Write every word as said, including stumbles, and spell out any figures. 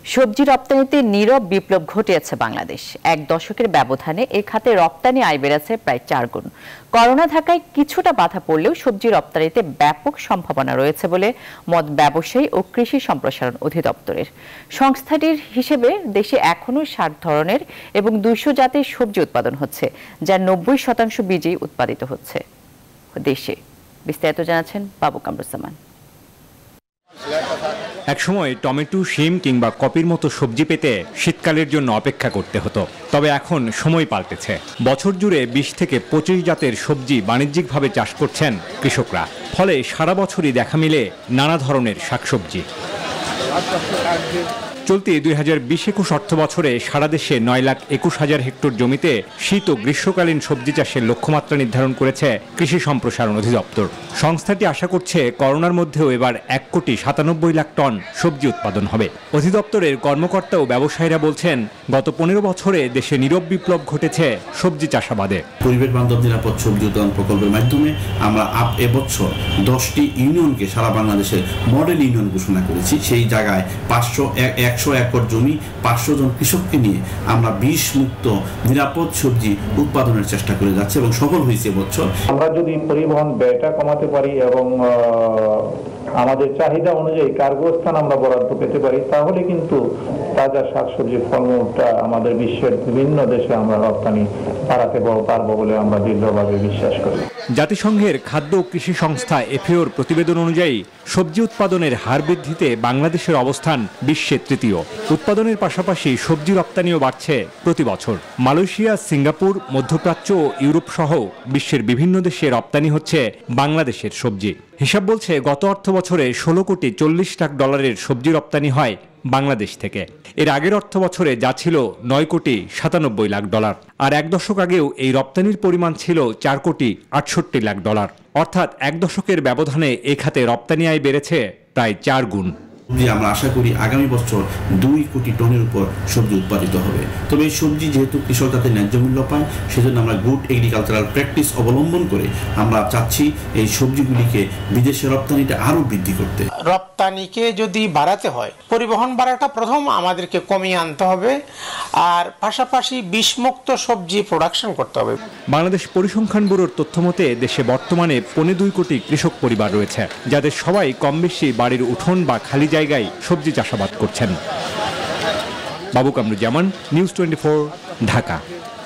সবজি রপ্তানিতে নীরব বিপ্লব ঘটিয়েছে বাংলাদেশ। এক দশকের ব্যবধানে এ খাতে রপ্তানি আয় বেড়েছে প্রায় চার গুণ। করোনা ঢাকায় কিছুটা বাধা পড়লেও সবজি রপ্তানিতে ব্যাপক সম্ভাবনা রয়েছে বলে মত ব্যবসায়ী ও কৃষি সম্প্রসারণ অধিদপ্তরের। সংস্থাটির হিসেবে দেশে এখনও ষাট ধরনের এবং দুইশো জাতের সবজি উৎপাদন হচ্ছে, যার নব্বই শতাংশ বীজই উৎপাদিত হচ্ছে দেশে। বিস্তারিত জানাচ্ছেন বাবু কামরুজ্জামান। একসময় টমেটো, শিম কিংবা কপির মতো সবজি পেতে শীতকালের জন্য অপেক্ষা করতে হতো, তবে এখন সময় পাল্টেছে। বছর জুড়ে বিশ থেকে পঁচিশ জাতের সবজি বাণিজ্যিকভাবে চাষ করছেন কৃষকরা, ফলে সারা বছরই দেখা মিলে নানা ধরনের শাকসবজি। চলতি দুই হাজার বিশ একুশ অর্থ বছরে সারা দেশে নয় লাখ একুশ হাজার হেক্টর জমিতে শীত ও গ্রীষ্মকালীন সবজি চাষের লক্ষ্যমাত্রা নির্ধারণ করেছে কৃষি সম্প্রসারণ অধিদপ্তর। সংস্থাটি আশা করছে করোনার মধ্যেও এবার এক কোটি সাতানব্বই লাখ টন সবজি উৎপাদন হবে। অধিদপ্তরের কর্মকর্তা ও ব্যবসায়ীরা বলছেন, গত পনেরো বছরে দেশে নীরব বিপ্লব ঘটেছে সবজি চাষাবাদে। পরিবেশ বান্ধব নিরাপদ সবজি উৎপাদন প্রকল্পের মাধ্যমে আমরা আপ এবছর দশটি ইউনিয়নকে সারা বাংলাদেশে মডেল ইউনিয়ন ঘোষণা করেছি। সেই জায়গায় পাঁচশো একশো একর জমি, পাঁচশো জন কৃষককে নিয়ে আমরা বিষ মুক্ত নিরাপদ সবজি উৎপাদনের চেষ্টা করে যাচ্ছি এবং সফল হয়েছে এবছর। আমরা যদি পরিবহন ব্যয়টা কমাতে পারি এবং আমাদের চাহিদা অনুযায়ী কার্গো স্থান আমরা বরাদ্দ পেতে পারি, তাহলে কিন্তু তাজা শাকসবজি ফলমূলটা আমাদের বিশ্বের বিভিন্ন দেশে আমরা রপ্তানি বাড়াতে পারবো বলে আমরা দৃঢ়ভাবে বিশ্বাস করি। জাতিসংঘের খাদ্য ও কৃষি সংস্থা এফএওর প্রতিবেদন অনুযায়ী সবজি উৎপাদনের হার বৃদ্ধিতে বাংলাদেশের অবস্থান বিশ্বে তৃতীয়। উৎপাদনের পাশাপাশি সবজি রপ্তানিও বাড়ছে প্রতি বছর। মালয়েশিয়া, সিঙ্গাপুর, মধ্যপ্রাচ্য ও ইউরোপ সহ বিশ্বের বিভিন্ন দেশে রপ্তানি হচ্ছে বাংলাদেশের সবজি। হিসাব বলছে, গত অর্থ বছরে ষোলো কোটি চল্লিশ লাখ ডলারের সবজি রপ্তানি হয় বাংলাদেশ থেকে। এর আগের অর্থ বছরে যা ছিল নয় কোটি সাতানব্বই লাখ ডলার, আর এক দশক আগেও এই রপ্তানির পরিমাণ ছিল চার কোটি আটষট্টি লাখ ডলার। অর্থাৎ এক দশকের ব্যবধানে এ খাতে রপ্তানি আয় বেড়েছে প্রায় চার গুণ। আমরা আশা করি আগামী বছর দুই কোটি টনের উপর সবজি উৎপাদিত হবে। তবে এই সবজি যেহেতু কৃষক তাদের ন্যায্য মূল্য পায়, সেজন্য আমরা গুড এগ্রিকালচারাল প্র্যাকটিস অবলম্বন করে আমরা চাচ্ছি এই সবজিগুলিকে বিদেশে রপ্তানিটা আরো বৃদ্ধি করতে। রপ্তানিকে যদি বাড়াতে হয়, পরিবহন ভাড়াটা প্রথম আমাদেরকে কমিয়ে আনতে হবে, আর পাশাপাশি বিষমুক্ত সবজি প্রোডাকশন করতে হবে। বাংলাদেশ পরিসংখ্যান ব্যুরোর তথ্য মতে দেশে বর্তমানে পৌনে দুই কোটি কৃষক পরিবার রয়েছে, যাদের সবাই কম বেশি বাড়ির উঠোন বা খালি জায়গায় সবজি চাষাবাদ করছেন। Babu Kamruzzaman, news twenty four, Dhaka.